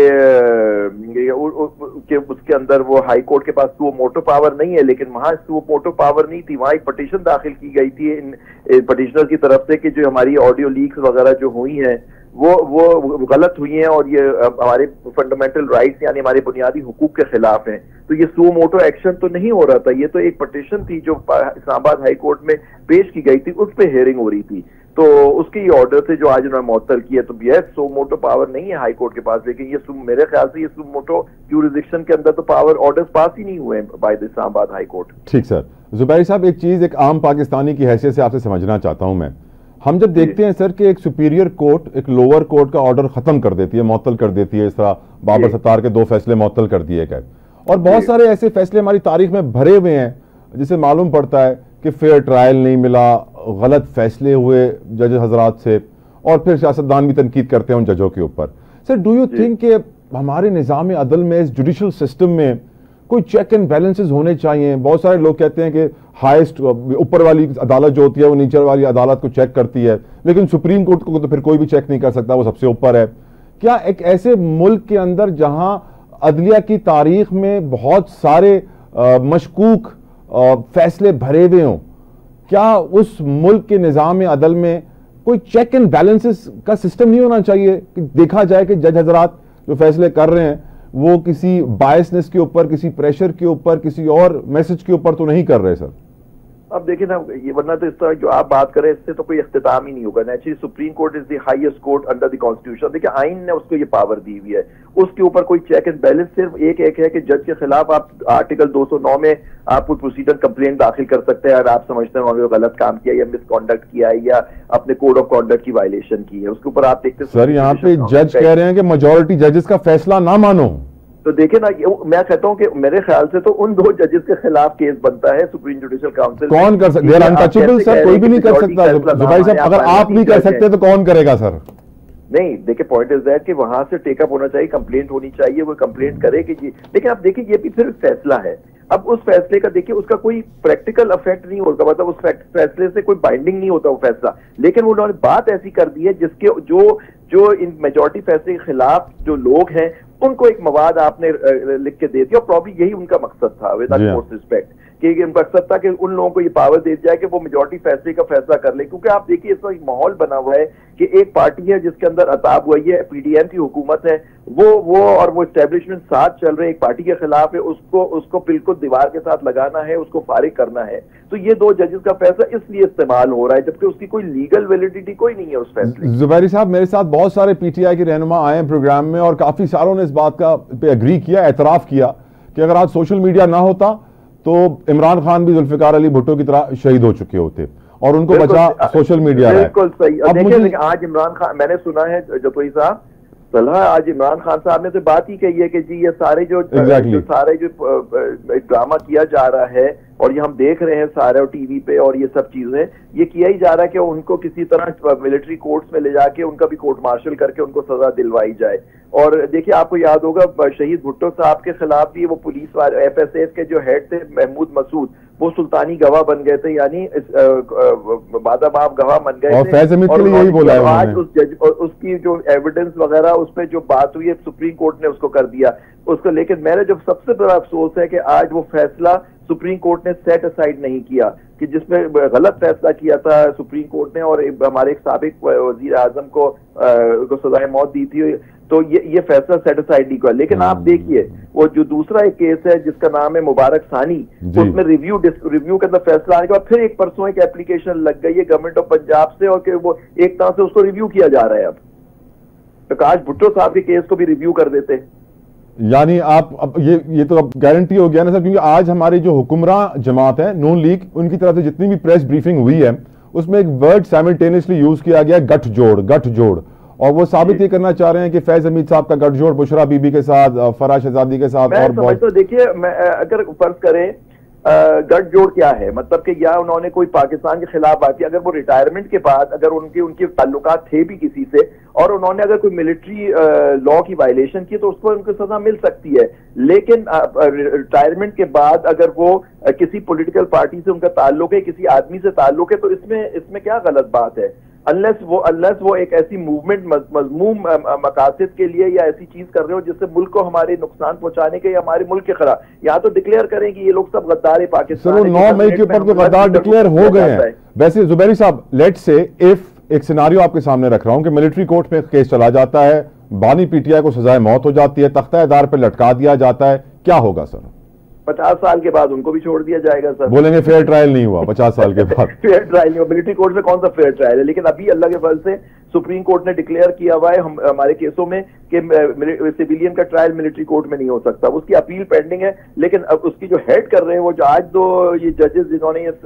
के उसके अंदर वो हाई कोर्ट के पास सुओ मोटो पावर नहीं है, लेकिन वहां सुओ मोटो पावर नहीं थी, वहां एक पटिशन दाखिल की गई थी इन पटिशनर की तरफ से कि जो हमारी ऑडियो लीक्स वगैरह जो हुई हैं वो वो गलत हुई हैं और ये हमारे फंडामेंटल राइट्स यानी हमारे बुनियादी हुकूक के खिलाफ हैं। तो ये सुओ मोटो एक्शन तो नहीं हो रहा था, ये तो एक पटिशन थी जो इस्लामाबाद हाई कोर्ट में पेश की गई थी, उस पर हेयरिंग हो रही थी। तो उसके ये ऑर्डर थे जो आज उन्होंने मुअत्तल किया। तो ये सो मोटो पावर नहीं है हाई कोर्ट के पास, लेकिन ये मेरे ख्याल से ये सो मोटो ज्यूरिसडिक्शन के अंदर तो पावर ऑर्डर्स पास ही नहीं हुए by the Islamabad high court. ठीक सर। ज़ुबैरी साहब, एक चीज एक आम पाकिस्तानी की हैसियत से आपसे समझना चाहता हूं मैं, हम जब देखते हैं सर कि एक सुपीरियर कोर्ट एक लोअर कोर्ट का ऑर्डर खत्म कर देती है, मुअत्तल कर देती है, इस तरह बाबर सत्तार के दो फैसले मुअत्तल कर दिए गए, और बहुत सारे ऐसे फैसले हमारी तारीख में भरे हुए हैं जिसे मालूम पड़ता है कि फेयर ट्रायल नहीं मिला, गलत फैसले हुए जज हजरात से, और फिर सियासतदान भी तनकीद करते हैं उन जजों के ऊपर। सर डू यू थिंक कि हमारे निज़ाम अदल में, इस जुडिशल सिस्टम में कोई चेक एंड बैलेंसेस होने चाहिए? बहुत सारे लोग कहते हैं कि हाईएस्ट ऊपर वाली अदालत जो होती है वो नीचे वाली अदालत को चेक करती है, लेकिन सुप्रीम कोर्ट को तो फिर कोई भी चेक नहीं कर सकता, वो सबसे ऊपर है। क्या एक ऐसे मुल्क के अंदर जहां अदलिया की तारीख में बहुत सारे आ, मशकूक आ, फैसले भरे हुए हों, क्या उस मुल्क के निज़ाम अदल में कोई चेक एंड बैलेंसेस का सिस्टम नहीं होना चाहिए कि देखा जाए कि जज हजरात जो फैसले कर रहे हैं वो किसी बायसनेस के ऊपर, किसी प्रेशर के ऊपर, किसी और मैसेज के ऊपर तो नहीं कर रहे? सर अब देखिए ना, ये वरना तो इस तरह जो आप बात करें इससे तो कोई इख्तिताम ही नहीं होगा। Naturally supreme court is the highest court under the constitution. देखिए आइन ने उसको ये पावर दी हुई है, उसके ऊपर कोई चेक एंड बैलेंस सिर्फ एक एक है कि जज के खिलाफ आप आर्टिकल दो सौ नौ में आप कोई प्रोसीजर कंप्लेंट दाखिल कर सकते हैं अगर आप समझते हैं उन्होंने गलत काम किया या मिसकॉन्डक्ट किया है या अपने कोड ऑफ कॉन्डक्ट की वायलेशन की है, उसके ऊपर आप देखते हैं। सर यहाँ पे जज कह रहे हैं कि मेजॉरिटी जजेस का फैसला ना मानो, तो देखे ना, मैं कहता हूँ कि मेरे ख्याल से तो उन दो जजेस के खिलाफ केस बनता है सुप्रीम जुडिशियल काउंसिल। कौन कर सकते? अनटचेबल सर, कोई भी नहीं कर सकता। जुबैर साहब अगर आप नहीं कर सकते तो कौन करेगा सर? नहीं देखिए, पॉइंट इज दैट कि वहां से टेकअप होना चाहिए, कंप्लेंट होनी चाहिए, वो कंप्लेंट करे कि जी। लेकिन आप देखिए ये भी फिर फैसला है। अब उस फैसले का देखिए उसका कोई प्रैक्टिकल इफेक्ट नहीं होगा, मतलब उस फैसले से कोई बाइंडिंग नहीं होता वो फैसला, लेकिन उन्होंने बात ऐसी कर दी है जिसके जो जो इन मेजॉरिटी फैसले के खिलाफ जो लोग हैं उनको एक मवाद आपने लिख के दे दिया। और प्रॉब्ली यही उनका मकसद था, विद मोस्ट रिस्पेक्ट, कि मकसद था कि उन लोगों को ये पावर दे जाए कि वो मेजॉरिटी फैसले का फैसला कर ले। क्योंकि आप देखिए इस वक्त माहौल बना हुआ है कि एक पार्टी है जिसके अंदर अताब हुआ है, पीडीएम की हुकूमत है, वो वो और वो एस्टेब्लिशमेंट साथ चल रहे, एक पार्टी के खिलाफ है, उसको उसको बिल्कुल दीवार के साथ लगाना है, उसको फारिग करना है। तो ये दो जजेस का फैसला इसलिए इस्तेमाल हो रहा है, जबकि उसकी कोई लीगल वैलिडिटी कोई नहीं है उस फैसले। जुबैरी साहब, मेरे साथ बहुत सारे पीटीआई के रहनुमा आए हैं प्रोग्राम में और काफी सारों ने इस बात का पे एग्री किया, एतराफ किया कि अगर आज सोशल मीडिया ना होता तो इमरान खान भी जुल्फिकार अली भुट्टो की तरह शहीद हो चुके होते और उनको बचा सोशल मीडिया। बिल्कुल सही। अब देखिए आज इमरान खान, मैंने सुना है जतोई साहब सलाह, आज इमरान खान साहब ने तो बात ही कही है कि जी ये सारे जो, exactly. जो सारे जो ड्रामा किया जा रहा है और ये हम देख रहे हैं सारे टीवी पे और ये सब चीजें, ये किया ही जा रहा है कि उनको किसी तरह मिलिट्री कोर्ट्स में ले जाके उनका भी कोर्ट मार्शल करके उनको सजा दिलवाई जाए। और देखिए आपको याद होगा शहीद भुट्टो साहब के खिलाफ भी वो पुलिस वाले एफ एस एफ के जो हेड थे महमूद मसूद, वो सुल्तानी गवाह बन गए थे, यानी बादाबाब गवाह बन गए थे। फैज हमीद के लिए यही बोला है आज उस जज और उसकी जो एविडेंस वगैरह उस पर जो बात हुई है सुप्रीम कोर्ट ने उसको कर दिया उसको। लेकिन मेरा जो सबसे बड़ा अफसोस है कि आज वो फैसला सुप्रीम कोर्ट ने सेट असाइड नहीं किया, कि जिसमें गलत फैसला किया था सुप्रीम कोर्ट ने और हमारे एक साबिक वजीर आजम को, को सजाए मौत दी थी, तो ये ये फैसला सेट असाइड नहीं किया। लेकिन आप देखिए वो जो दूसरा एक केस है जिसका नाम है मुबारक सानी, उसमें रिव्यू रिव्यू के अंदर फैसला आने के बाद फिर एक परसों एक एप्लीकेशन लग गई है गवर्नमेंट ऑफ पंजाब से और वो एक तरह से उसको रिव्यू किया जा रहा है। अब तो काश भुट्टो साहब के केस को भी रिव्यू कर देते। यानी आप अब ये ये तो अब गारंटी हो गया ना सर, क्योंकि आज हमारी जो हुक्मरान जमात है नून लीग, उनकी तरफ से जितनी भी प्रेस ब्रीफिंग हुई है उसमें एक वर्ड साइमल्टेनियसली यूज किया गया गठजोड़, गठजोड़, और वो साबित ये करना चाह रहे हैं कि फैज हमीद साहब का गठजोड़ बुशरा बीबी के साथ, फराज शहजादी के साथ और बहुत। तो देखिए अगर फर्ज करें गठजोड़ क्या है, मतलब कि या उन्होंने कोई पाकिस्तान के खिलाफ बात की, अगर वो रिटायरमेंट के बाद अगर उनके उनके ताल्लुकात थे भी किसी से और उन्होंने अगर कोई मिलिट्री लॉ की वायलेशन की तो उसको उनको सजा मिल सकती है। लेकिन रिटायरमेंट के बाद अगर वो किसी पॉलिटिकल पार्टी से उनका ताल्लुक है, किसी आदमी से ताल्लुक है, तो इसमें इसमें क्या गलत बात है? अनलेस वो अनलेस वो एक ऐसी मूवमेंट मजमूम मकासद के लिए या ऐसी चीज कर रहे हो जिससे मुल्क को हमारे नुकसान पहुंचाने के या हमारे मुल्क के खिलाफ, यहाँ तो डिक्लेयर करें कि ये लोग सब गद्दार है पाकिस्तान। नौ मई के ऊपर तो गद्दार डिक्लेयर हो गए हैं। वैसे जुबैरी साहब, लेट्स से इफ एक सिनारियो आपके सामने रख रहा हूं कि मिलिट्री कोर्ट में केस चला जाता है, बानी पीटीआई को सजाए मौत हो जाती है, तख्ता-ए-दार पर लटका दिया जाता है, क्या होगा सर? पचास साल के बाद उनको भी छोड़ दिया जाएगा सर। बोलेंगे फेयर ट्रायल नहीं हुआ पचास साल के बाद। फेयर ट्रायल नहीं हुआ, मिलिट्री कोर्ट में कौन सा फेयर ट्रायल है? लेकिन अभी अल्लाह के फजल से सुप्रीम कोर्ट ने डिक्लेयर किया हुआ है हम, हमारे केसों में कि सिविलियन का ट्रायल मिलिट्री कोर्ट में नहीं हो सकता, उसकी अपील पेंडिंग है। लेकिन अब उसकी जो हेड कर रहे हैं वो जो आज दो ये जजेस जिन्होंने ये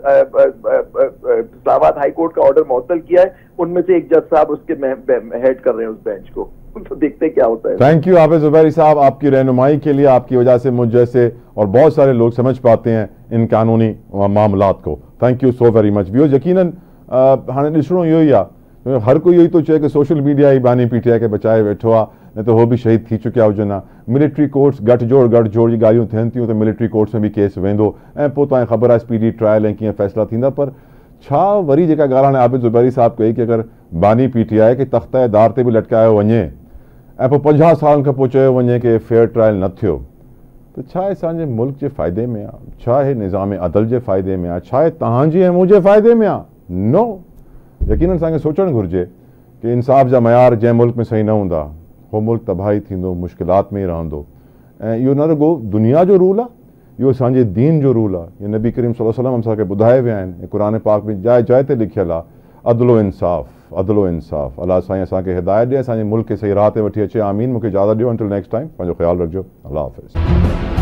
इस्लामाबाद हाई कोर्ट का ऑर्डर मुअत्तल किया है, उनमें से एक जज साहब उसके हेड कर रहे हैं उस बेंच को, तो देखते क्या होता है। थैंक यू हाफिज जुबैरी साहब, आपकी रहनुमाई के लिए, आपकी वजह से मुझ जैसे और बहुत सारे लोग समझ पाते हैं इन कानूनी मामलात को। Thank you so very much. Viewers, यकीनन हाँ ॾिसणो इहो ई आहे, हर कोई इहो ई थो चए कि सोशल मीडिया ही बानी पीटीआई खे बचाए वेठो आहे, न त हो बि शहीद थी चुकिया हुजनि। मिलिट्री कोर्ट्स गठजोड़ गठजोड़ जी ॻाल्हियूं थियनि थियूं त मिलिट्री कोर्ट्स में बि केस वेंदो ऐं पोइ तव्हांखे ख़बर आहे स्पीडी ट्रायल ऐं कीअं फ़ैसिला थींदा। पर छा वरी जेका ॻाल्हि हाणे आबिद जुबैरी साहब कई कि अगरि बानी पीटीआई खे तख़्ता-ए-दार ते बि लटकायो वञे ऐं पोइ पंजाह सालनि खां पोइ चयो वञे कि फेयर ट्रायल न थियो, त छा असांजे मुल्क जे फ़ाइदे में आहे? छा हे निज़ाम अदल जे फ़ाइदे में आहे? छा आहे तव्हांजी ऐं मुंहिंजे फ़ाइदे में आहे? नो। यकीनन असांखे सोचणु घुरिजे कि इंसाफ़ जा मयार जंहिं मुल्क में सही न हूंदा हो मुल्क तबाही थींदो, मुश्किलात में ई रहंदो। ऐं इहो न रुगो दुनिया जो रूल आहे, इहो असांजे दीन जो रूल आहे। ये नबी करीम सल्लल्लाहु अलैहि वसल्लम असांखे ॿुधाए विया आहिनि, क़ुर पाक में जाइ जाइ ते लिखियल आहे अदलो इंसाफ़, अदलो इंसाफ़। अलाह साईं असांखे हिदायत ॾिए, असांजे मुल्क खे सही राह ते वठी अचे। आमीन। मूंखे इजाज़त ॾियो, अंटिल नेक्स्ट टाइम पंहिंजो ख़्यालु रखिजो। अल्लाह हाफ़िज़।